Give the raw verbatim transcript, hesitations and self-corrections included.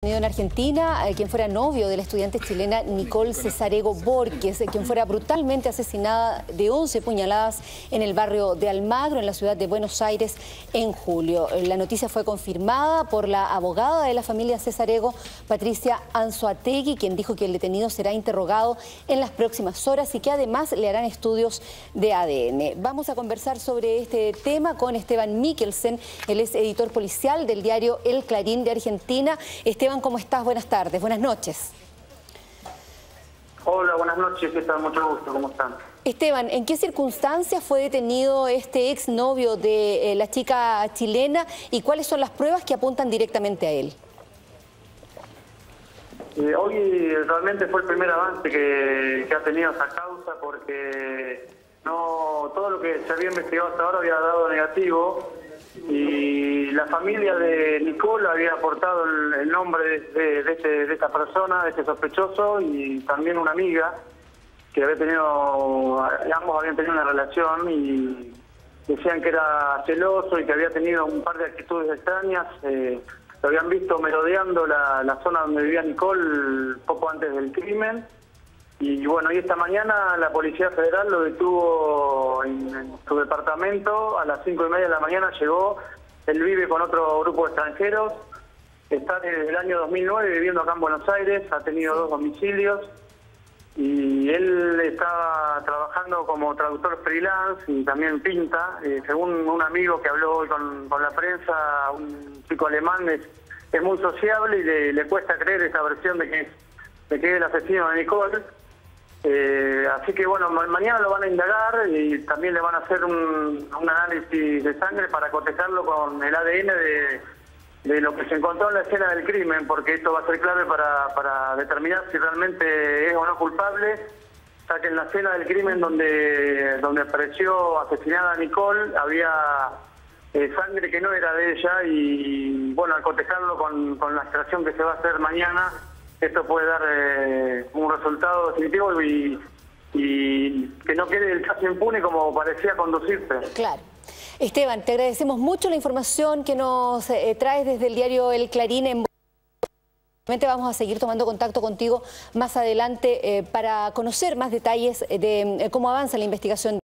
En Argentina, eh, quien fuera novio de la estudiante chilena Nicole Cesarego Borges, eh, quien fuera brutalmente asesinada de once puñaladas en el barrio de Almagro, en la ciudad de Buenos Aires, en julio. La noticia fue confirmada por la abogada de la familia Cesarego, Patricia Anzoátegui, quien dijo que el detenido será interrogado en las próximas horas y que además le harán estudios de A D N. Vamos a conversar sobre este tema con Esteban Mikkelsen, él es editor policial del diario El Clarín de Argentina. Esteban, ¿cómo estás? Buenas tardes, buenas noches. Hola, buenas noches, ¿qué tal? Mucho gusto, ¿cómo están? Esteban, ¿en qué circunstancias fue detenido este exnovio de eh, la chica chilena y cuáles son las pruebas que apuntan directamente a él? Eh, hoy realmente fue el primer avance que, que ha tenido esa causa porque no todo lo que se había investigado hasta ahora había dado negativo y la familia de Nicole había aportado el, el nombre de, de, de, este, de esta persona, de este sospechoso, y también una amiga que había tenido, ambos habían tenido una relación y decían que era celoso y que había tenido un par de actitudes extrañas. Eh, lo habían visto merodeando la, la zona donde vivía Nicole poco antes del crimen. Y bueno, y esta mañana la Policía Federal lo detuvo en, en su departamento. A las cinco y media de la mañana llegó. Él vive con otro grupo de extranjeros. Está desde el año dos mil nueve viviendo acá en Buenos Aires. Ha tenido dos domicilios. Y él estaba trabajando como traductor freelance y también pinta. Eh, según un amigo que habló hoy con, con la prensa, un chico alemán, es, es muy sociable y le, le cuesta creer esa versión de que, de que es el asesino de Nicole. Eh, así que bueno, ma mañana lo van a indagar y también le van a hacer un, un análisis de sangre para cotejarlo con el A D N de, de lo que se encontró en la escena del crimen, porque esto va a ser clave para, para determinar si realmente es o no culpable, ya que en la escena del crimen donde, donde apareció asesinada a Nicole había eh, sangre que no era de ella y bueno, al cotejarlo con, con la extracción que se va a hacer mañana, esto puede dar eh, un resultado definitivo y, y que no quede el caso impune como parecía conducirse. Claro. Esteban, te agradecemos mucho la información que nos eh, traes desde el diario El Clarín. En... Vamos a seguir tomando contacto contigo más adelante eh, para conocer más detalles de eh, cómo avanza la investigación.